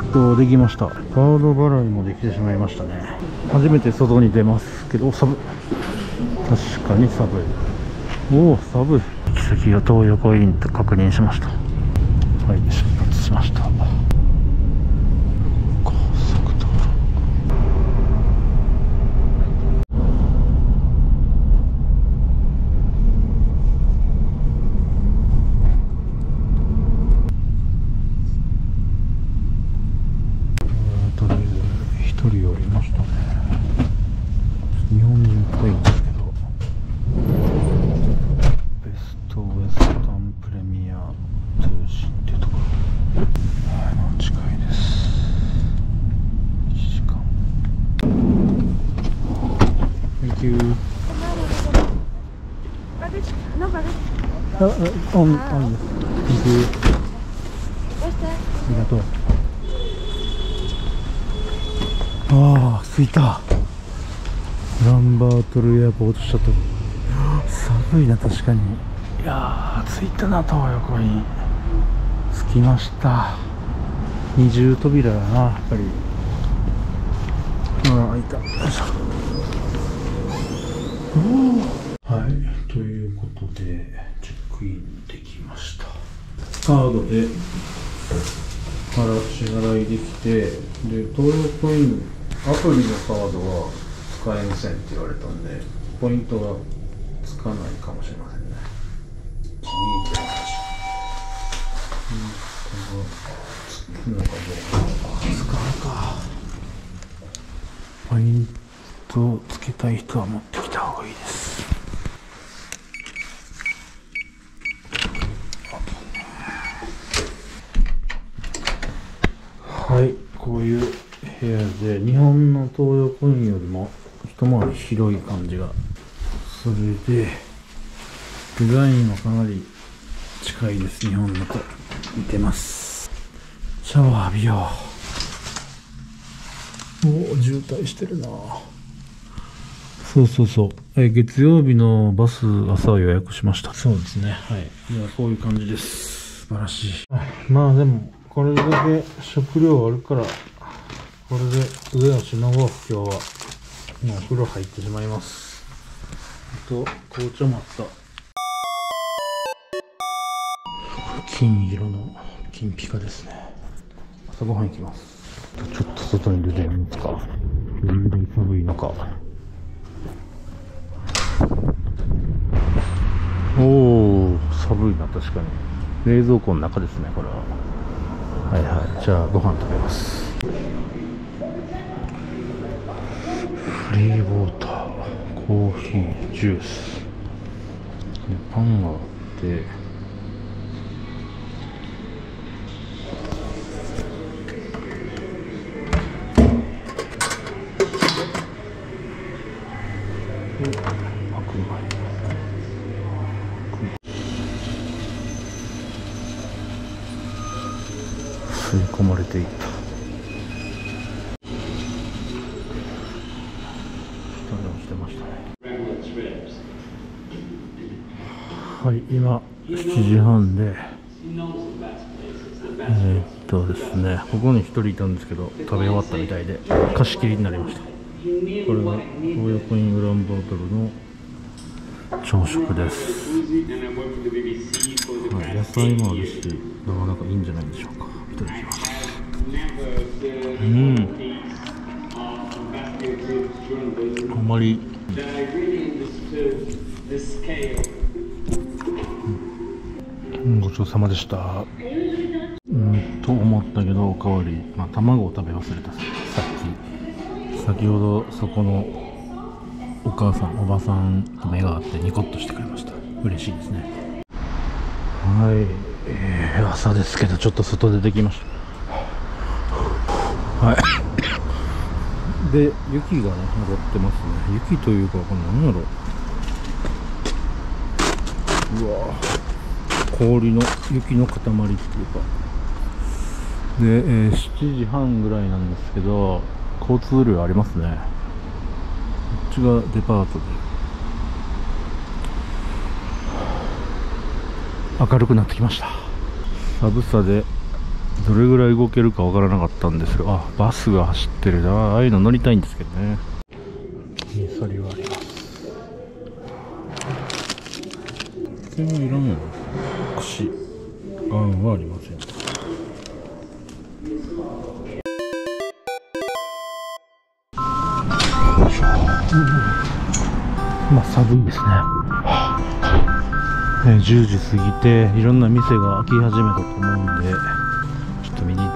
できました。カード払いもできてしまいましたね。初めて外に出ますけど、寒い。確かに寒い。おお、寒い。行き先が東横インと確認しました。はい、出発しました。高速道路。とりあえず一人降りましたね。日本人っぽいんですけど、ベストウェスタンプレミア通信っていうところ。はい、近いです。1時間。Thank you. Onです。Thank you. ありがとう。ああ、着いた。ウランバートルエアポートしちゃった。寒いな、確かに。いやー、着いたな、東横イン。着きました。二重扉だな、やっぱり。ああ、開いた。よいしょ。はい、ということで、チェックインできました。カードで支払いできて、で、東横イン、アプリのカードは使えませんって言われたんで、ポイントがつかないかもしれませんね。つくのかどうか。使うか。ポイントをつけたい人は持ってきた方がいいです。はい、こういう部屋で、日本の東横インよりも一回り広い感じが。それでデザインはかなり近いです。日本のと似てます。シャワー浴びよう。おお、渋滞してるな。そうそうそう、月曜日のバス朝予約しました。そうですね、はい。ではこういう感じです。素晴らしい。まあでもこれだけ食料あるから、これで上をしのごう。今日はもうお風呂入ってしまいます。あと紅茶もあった。金色の金ピカですね。朝ごはん行きます。ちょっと外に出てみますか。なんで寒いのか。おお、寒いな。確かに冷蔵庫の中ですね、これは。はいはい、じゃあご飯食べます。フリーウォーター、コーヒー、ジュース、パンがあって、白米、吸い込まれていった。はい、今7時半で、ですね、ここに1人いたんですけど、食べ終わったみたいで貸し切りになりました。これが東横インウランバートルの朝食です。はい、野菜もあるし、なかなかいいんじゃないでしょうか。いただきます。あまりごちそうさまでした。と思ったけど、おかわり、卵を食べ忘れた。先ほどそこのお母さん、おばさんと目が合ってニコッとしてくれました。嬉しいですね。はい、朝ですけどちょっと外出てきました。はいで、雪がね残ってますね。雪というか、これ何やろ。うわ氷の雪の塊っていうかで、7時半ぐらいなんですけど、交通量ありますね。こっちがデパートで明るくなってきました。寒さでどれぐらい動けるかわからなかったんですが、あ、バスが走ってるな。ああいうの乗りたいんですけどね。それはあります。これはいらんよね。串ガンはありません。まあ寒いですね。10時過ぎていろんな店が開き始めたと思うんで、ちょっと見に